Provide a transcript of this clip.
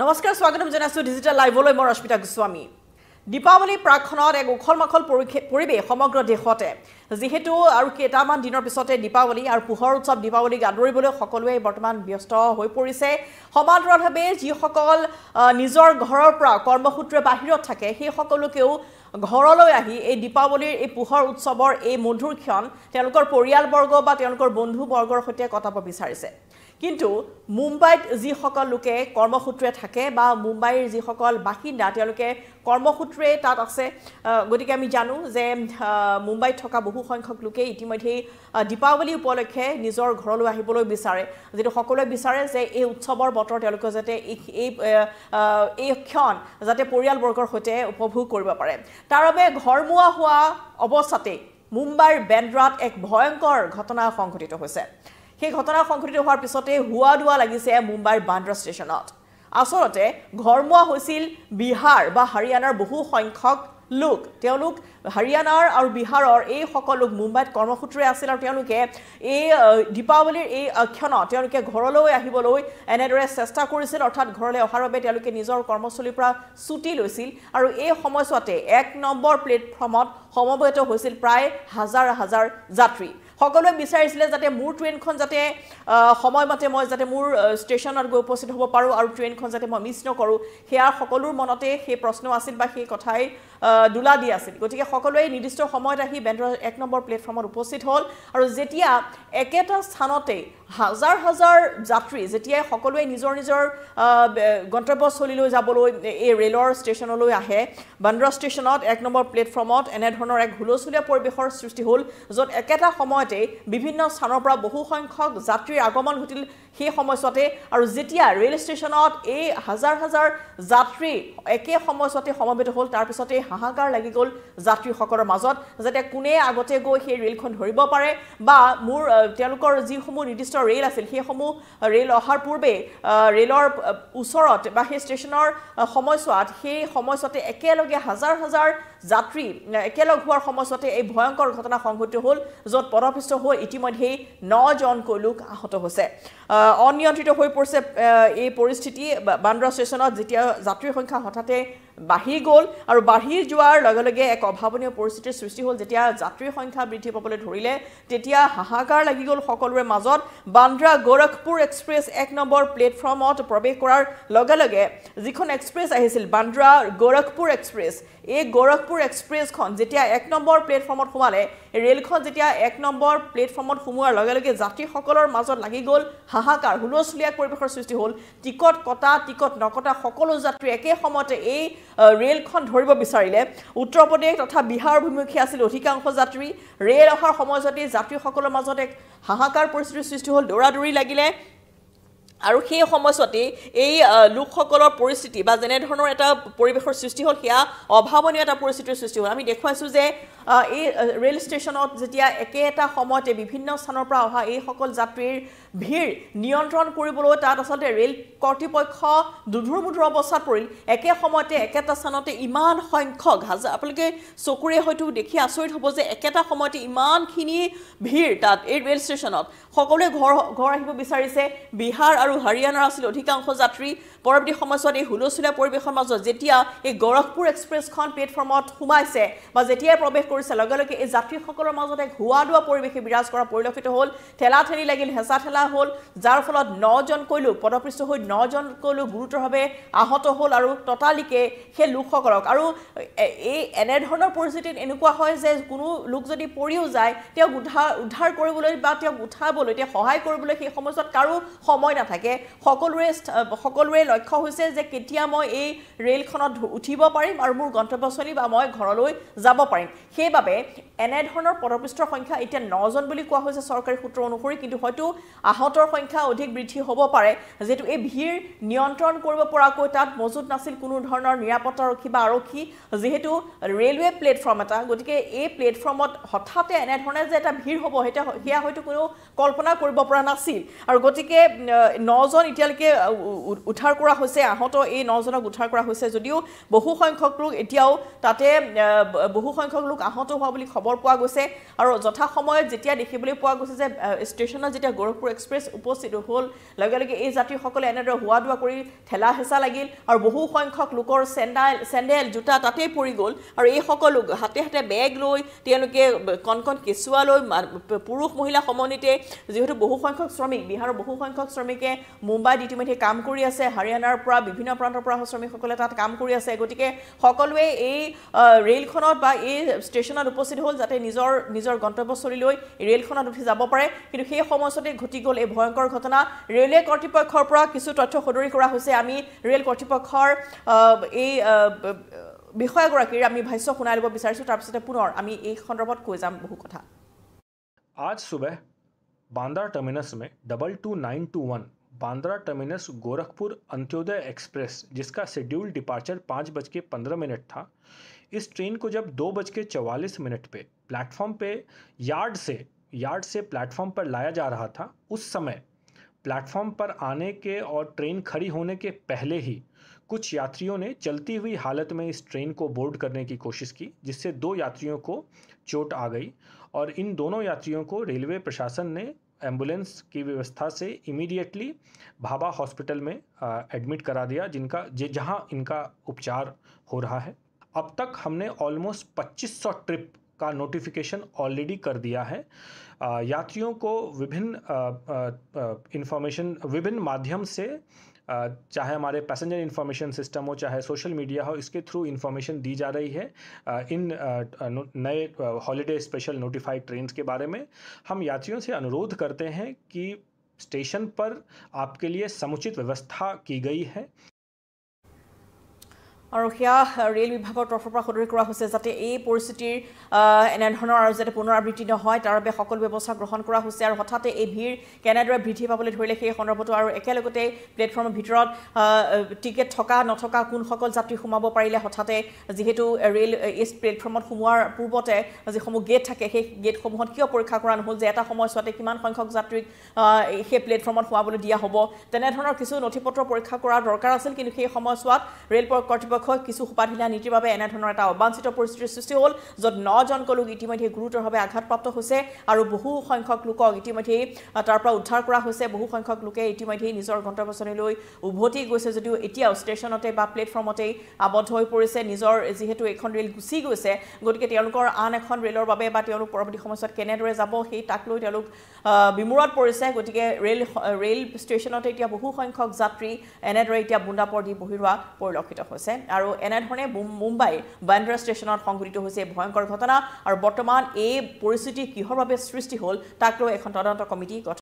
নমস্কাৰ স্বাগতম জনাইছো ডিজিটেল লাইভলৈ মই ৰশ্মিতা গোস্বামী দীপাৱলী প্ৰাক্ষণত এক উখলমাখল পৰিৱেশ সমগ্ৰ দেশতে যেহেতু আৰু কেইটামান দিনৰ পিছতে দীপাৱলী আৰু পোহৰ উৎসৱ দীপাৱলীক আদৰিবলৈ সকলোৱে বৰ্তমান ব্যস্ত হৈ পৰিছে সমান্তৰালভাৱে যিসকল নিজৰ ঘৰৰ পৰা কৰ্মসূত্ৰে বাহিৰত থাকে সেই সকলোকেও ঘৰলৈ আহি এই দীপাৱলীৰ এই পোহৰ উৎসৱৰ এই মধুৰ ক্ষণ তেওঁলোকৰ পৰিয়ালবৰ্গ বা তেওঁলোকৰ বন্ধু বৰ্গৰ সৈতে কটাব বিচাৰিছে কিন্তু মুম্বাইত যিসকল লোকে কৰ্মসূত্ৰে থাকে বা মুম্বাইৰ যিসকল বাসিন্দা তেওঁলোকে কৰ্মসূত্ৰে তাত আছে গতিকে আমি জানো যে মুম্বাইত থকা বহু সংখ্যক লোকে ইতিমধ্যে দীপাৱলী উপলক্ষে নিজৰ ঘৰলৈ আহিবলৈ বিচাৰে যেটো সকলোৱে বিচাৰে যে এই উৎসৱৰ বতৰ তেওঁলোকে যাতে এই ক্ষণ যাতে পৰিয়ালবৰ্গৰ সৈতে উপভোগ কৰিব পাৰে তাৰ বাবে ঘৰমুৱা হোৱা অৱস্থাতে মুম্বাইৰ বেন্দ্ৰাত এক ভয়ংকৰ ঘটনা সংঘটিত হৈছে সেই ঘটনা সংঘটিত হোৱাৰ পিছতে হুৱা দুৱা লাগিছে মুম্বাইৰ বান্দ্ৰা ষ্টেচনত আসলতে ঘৰমুৱা হৈছিল বিহাৰ বা হাৰিয়ানাৰ বহু সংখ্যক লোক তেওঁলোক হাৰিয়ানাৰ আৰু বিহাৰৰ এই সকলো মুম্বাইত কৰ্মসূত্ৰে আছিল আৰু তেওঁলোকে এই দীপাৱলীৰ এই ক্ষণত তেওঁলোকে ঘৰলৈ আহিবলৈ এনেদৰে চেষ্টা কৰিছিল অৰ্থাৎ ঘৰলৈ অহাৰ বাবে তেওঁলোকে নিজৰ কৰ্মস্থলীৰ পৰা ছুটি লৈছিল আৰু এই সময়ছোৱাতে 1 নম্বৰ প্লেটফৰ্মত সমবেত হৈছিল প্ৰায় হাজাৰ হাজাৰ যাত্ৰী সকলোৱে বিচাৰিছিলে যাতে মোৰ ট্ৰেইনখন যাতে সময়মতে মই যাতে মোৰ ষ্টেচনত গৈ উপস্থিত হ'ব পাৰো আৰু ট্ৰেইনখন যাতে মই মিছ নকৰো হেয়া সকলোৰ মনতে সেই প্ৰশ্ন আছিল বা সেই কথাই দুলা দি আছিল গতিকে সকলোৱে নিৰ্দিষ্ট সময়ত আহি বেন্দ্ৰা 1 নম্বৰ প্লেটফৰ্মত উপস্থিত হ'ল আৰু যেতিয়া একেটা স্থানতে হাজাৰ হাজাৰ যাত্ৰী যেতিয়া সকলোৱে নিজৰ নিজৰ গন্তব্যস্থলীলৈ যাবলৈ এই ৰেলৰ ষ্টেচনলৈ আহে বান্দ্ৰা ষ্টেচনত 1 নম্বৰ প্লেটফৰ্মত এনে ধৰণৰ এক হুলস্থুলীয়া পৰিৱেশৰ সৃষ্টি হ'ল য'ত একেটা সময়তে বিভিন্ন স্থানৰ পৰা বহু সংখ্যক যাত্ৰীৰ আগমন ঘটিল সেই সময়ছোৱাতে আৰু যেতিয়া ৰেল ষ্টেচনত এই হাজাৰ হাজাৰ যাত্ৰী একে সময়ছোৱাতে সমবেত হ'ল তাৰ পিছতে হাহাকাৰ লাগি গ'ল যাত্ৰীসকলৰ মাজত যাতে কোনে আগতে গৈ সেই ৰেলখন ধৰিব পাৰে বা মোৰ তেওঁলোকৰ যিসমূহ নিৰ্দিষ্ট ৰেল আছিল সেইসমূহ ৰেল অহাৰ পূৰ্বে ৰেলৰ ওচৰত বা সেই ষ্টেচনৰ সময়ছোৱাত সেই সময়ছোৱাতে একেলগে হাজাৰ হাজাৰ যাত্ৰী একেলগ হোৱাৰ সময়ছোৱাতে এই ভয়ংকৰ ঘটনা সংঘটিত হ'ল য'ত পদপিষ্ট হৈ ইতিমধ্যে 9 জনকৈ লোক আহত হৈছে অনিয়ন্ত্ৰিত হৈ পৰিছে এই পৰিস্থিতি বান্দ্ৰা ষ্টেচনত যেতিয়া যাত্ৰীৰ সংখ্যা হঠাতে বাঢ়ি গ'ল আৰু বাঢ়ি যোৱাৰ লগে লগে এক অভাৱনীয় পৰিস্থিতিৰ সৃষ্টি হ'ল যেতিয়া যাত্ৰীৰ সংখ্যা বৃদ্ধি পাবলৈ ধৰিলে তেতিয়া হাহাকাৰ লাগি গ'ল সকলোৰে মাজত বান্দ্ৰা গোৰখপুৰ এক্সপ্ৰেছ 1 নম্বৰ প্লেটফৰ্মত প্ৰৱেশ কৰাৰ লগে লগে যিখন এক্সপ্ৰেছ আহিছিল বান্দ্ৰা গোৰখপুৰ এক্সপ্ৰেছ এই গোৰখপুৰ এক্সপ্ৰেছখন যেতিয়া 1 নম্বৰ প্লেটফৰ্মত সোমালে ৰেলখন যেতিয়া 1 নম্বৰ প্লেটফৰ্মত সোমোৱাৰ লগে লগে যাত্ৰীসকলৰ মাজত লাগি গ'ল হাহাকাৰ হুলস্থুলীয়া পৰিৱেশৰ সৃষ্টি হ'ল টিকট কটা টিকট নকটা সকলো যাত্ৰী একে সময়তে এই ৰেলখন ধৰিব বিচাৰিলে উত্তৰ প্ৰদেশ তথা বিহাৰ অভিমুখী আছিল অধিকাংশ যাত্ৰী ৰেল অহাৰ সময়তে যাত্ৰীসকলৰ মাজত এক হাহাকাৰ পৰিস্থিতিৰ সৃষ্টি হ'ল দৌৰাদৌৰি লাগিলে আৰু সেই সময়ছোৱাতে এই লোকসকলৰ পৰিস্থিতি বা যেনে ধৰণৰ এটা পৰিৱেশৰ সৃষ্টি হ'ল হেয়া অভাৱনীয় এটা পৰিস্থিতিৰ সৃষ্টি হ'ল আমি দেখুৱাইছো যে এই ৰেল ষ্টেচনত যেতিয়া একেটা সময়তে বিভিন্ন স্থানৰ পৰা অহা এই সকল যাত্ৰীৰ ভিৰ নিয়ন্ত্ৰণ কৰিবলৈ তাত আচলতে ৰেল কৰ্তৃপক্ষ দুধুৰ-মুধুৰ অৱস্থাত পৰিল একে সময়তে একেটা স্থানতে ইমান সংখ্যক হাজাৰ আপোনালোকে চকুৰে হয়তো দেখি আচৰিত হ'ব যে একেটা সময়তে ইমানখিনি ভিৰ তাত এই ৰেল ষ্টেচনত সকলোৱে ঘৰ আহিব বিচাৰিছে বিহাৰ আৰু হাৰিয়ানাৰ আছিল অধিকাংশ যাত্ৰী পৰৱৰ্তী সময়ছোৱাত এই হুলস্থুলীয়া পৰিৱেশৰ মাজত যেতিয়া এই গোৰখপুৰ এক্সপ্ৰেছখন প্লেটফৰ্মত সোমাইছে বা যেতিয়া প্ৰৱেশ কৰিছে লগে লগে এই যাত্ৰীসকলৰ মাজত এক হুৱা দুৱা পৰিৱেশে বিৰাজ কৰা পৰিলক্ষিত হ'ল ঠেলা-ঠেলি লাগিল হেঁচা ঠেলা হ'ল যাৰ ফলত 9 জনকৈ লোক পদপৃষ্ট হৈ 9 জনকৈ লোক গুৰুতৰভাৱে আহত হ'ল আৰু ততালিকে সেই লোকসকলক আৰু এই এনে ধৰণৰ পৰিস্থিতিত এনেকুৱা হয় যে কোনো লোক যদি পৰিও যায় তেওঁক উদ্ধাৰ কৰিবলৈ বা তেওঁক উঠাবলৈ তেওঁ সহায় কৰিবলৈ সেই সময়ছোৱাত কাৰো সময় নাথাকে সকলোৰে লক্ষ্য হৈছে যে কেতিয়া মই এই ৰেলখনত উঠিব পাৰিম আৰু মোৰ গন্তব্যস্থলী বা মই ঘৰলৈ যাব পাৰিম সেইবাবে এনে ধৰণৰ পদপৃষ্টৰ সংখ্যা এতিয়া 9 জন বুলি কোৱা হৈছে চৰকাৰী সূত্ৰ অনুসৰি কিন্তু হয়তো আহতৰ সংখ্যা অধিক বৃদ্ধি হ'ব পাৰে যেটো এই ভিৰ নিয়ন্ত্ৰণ কৰিব পৰাকৈ তাত মজুত নাছিল কোনো ধৰণৰ নিৰাপত্তাৰক্ষী বা আৰক্ষী যেহেতু ৰেলৱে প্লেটফৰ্ম এটা গতিকে এই প্লেটফৰ্মত হঠাতে এনে ধৰণে যে এটা ভিৰ হ'ব হেয়া হয়তো কোনো কল্পনা কৰিব পৰা নাছিল আৰু গতিকে 9 জন এতিয়ালৈকে উদ্ধাৰ কৰা হৈছে আহত এই 9 জনক উদ্ধাৰ কৰা হৈছে যদিও বহু সংখ্যক লোক এতিয়াও তাতে বহু সংখ্যক লোক আহত হোৱা বুলি খবৰ পোৱা গৈছে আৰু যথা সময়ত যেতিয়া দেখিবলৈ পোৱা গৈছে যে ষ্টেচনত যেতিয়া গোৰখপুৰ এক্সপ্ৰেছ উপস্থিত হ'ল লগে লগে এই যাত্ৰীসকলে এনেদৰে হোৱা দোৱা কৰি ঠেলা হেঁচা লাগিল আৰু বহু সংখ্যক লোকৰ চেণ্ডেল জোতা তাতেই পৰি গ'ল আৰু এই সকলো হাতে হাতে বেগ লৈ তেওঁলোকে কণ কেঁচুৱা লৈ পুৰুষ মহিলা সমন্বিতে যিহেতু বহু সংখ্যক শ্ৰমিক বিহাৰৰ বহু সংখ্যক শ্ৰমিকে মুম্বাইত ইতিমধ্যে কাম কৰি আছে হাৰিয়ানাৰ পৰা বিভিন্ন প্ৰান্তৰ পৰা শ্ৰমিকসকলে তাত কাম কৰি আছে গতিকে সকলোৱে এই ৰেলখনত বা এই ষ্টেচনত উপস্থিত হ'ল যাতে নিজৰ গন্তব্যস্থলীলৈ ৰেলখনত উঠি যাব পাৰে কিন্তু সেই সময়তে ঘটি গ'ল এই ভয়ংকৰ ঘটনা ৰেলৱে কৰ্তৃপক্ষৰ পৰা কিছু তথ্য সদৰি কৰা হৈছে আমি ৰেল কৰ্তৃপক্ষৰ এই বিষয়গৰাকীৰ আমি ভাষ্য শুনাই ল'ব বিচাৰিছোঁ তাৰপিছতে পুনৰ আমি এই সন্দৰ্ভত কৈ যাম বহু কথা आज सुबह बांद्रा टर्मिनस में 22921 बांद्रा टर्मिनस गोरखपुर अंत्योदय एक्सप्रेस जिसका शेड्यूल डिपार्चर 5:15 था इस ट्रेन को जब 2:44 पे प्लेटफॉर्म पे यार्ड से प्लेटफॉर्म पर लाया जा रहा था उस समय प्लेटफॉर्म पर आने के और ट्रेन खड़ी होने के पहले ही कुछ यात्रियों ने चलती हुई हालत में इस ट्रेन को बोर्ड करने की कोशिश की जिससे 2 यात्रियों को चोट आ गई और इन दोनों यात्रियों को रेलवे प्रशासन ने एम्बुलेंस की व्यवस्था से इमीडिएटली भाभा हॉस्पिटल में एडमिट करा दिया जहां इनका उपचार हो रहा है अब तक हमने ऑलमोस्ट 2500 ट्रिप का नोटिफिकेशन ऑलरेडी कर दिया है यात्रियों को विभिन्न माध्यम से चाहे हमारे पैसेंजर इन्फॉर्मेशन सिस्टम हो चाहे सोशल मीडिया हो इसके थ्रू इन्फॉर्मेशन दी जा रही है इन नए हॉलीडे स्पेशल नोटिफाइड ट्रेन्स के बारे में हम यात्रियों से अनुरोध करते हैं कि स्टेशन पर आपके लिए समुचित व्यवस्था की गई है আৰু সেয়া ৰেল বিভাগৰ তৰফৰ পৰা সদৰি কৰা হৈছে যাতে এই পৰিস্থিতিৰ এনেধৰণৰ আৰু যাতে পুনৰাবৃত্তি নহয় তাৰ বাবে সকলো ব্যৱস্থা গ্ৰহণ কৰা হৈছে আৰু হঠাতে এই ভিৰ কেনেদৰে বৃদ্ধি পাবলৈ ধৰিলে সেই সন্দৰ্ভতো আৰু একেলগতে প্লেটফৰ্মৰ ভিতৰত টিকেট থকা নথকা কোনসকল যাত্ৰী সোমাব পাৰিলে হঠাতে যিহেতু ৰেল এই প্লেটফৰ্মত সোমোৱাৰ পূৰ্বতে যিসমূহ গেট থাকে সেই গেটসমূহত কিয় পৰীক্ষা কৰা নহ'ল যে এটা সময়ছোৱাতে কিমান সংখ্যক যাত্ৰীক সেই প্লেটফৰ্মত সোমাবলৈ দিয়া হ'ব তেনেধৰণৰ কিছু নথিপত্ৰ পৰীক্ষা কৰাৰ দৰকাৰ আছিল কিন্তু সেই সময়ছোৱাত ৰেল কৰ্তৃপক্ষ কিছু সুপাধিলা নীতিৰ বাবে এনেধৰণৰ এটা অবাঞ্ছিত পৰিস্থিতিৰ সৃষ্টি হ'ল য'ত 9জন লোক ইতিমধ্যে গুৰুতৰভাৱে আঘাতপ্ৰাপ্ত হৈছে আৰু বহু সংখ্যক লোকক ইতিমধ্যে তাৰ পৰা উদ্ধাৰ কৰা হৈছে বহু সংখ্যক লোকে ইতিমধ্যে নিজৰ গন্তব্যস্থলীলৈ উভতি গৈছে যদিও এতিয়াও ষ্টেচনতে বা প্লেটফৰ্মতে আবদ্ধ হৈ পৰিছে নিজৰ যিহেতু এখন ৰেল গুচি গৈছে গতিকে তেওঁলোকৰ আন এখন ৰেলৰ বাবে বা তেওঁলোক পৰৱৰ্তী সময়ছোৱাত কেনেদৰে যাব সেই তাক লৈ তেওঁলোক বিমূৰত পৰিছে গতিকে ৰেল ষ্টেচনতে এতিয়া বহু সংখ্যক যাত্ৰী এনেদৰে এতিয়া বুন্দাপৰ দি বহিৰোৱা পৰিলক্ষিত হৈছে আৰু এনেধৰণে মুম্বাই বান্দ্ৰা ষ্টেচনত সংঘটিত হৈছে ভয়ংকৰ ঘটনা আৰু বৰ্তমান এই পৰিস্থিতি কিহৰ বাবে সৃষ্টি হ'ল তাক লৈ এখন তদন্ত কমিটি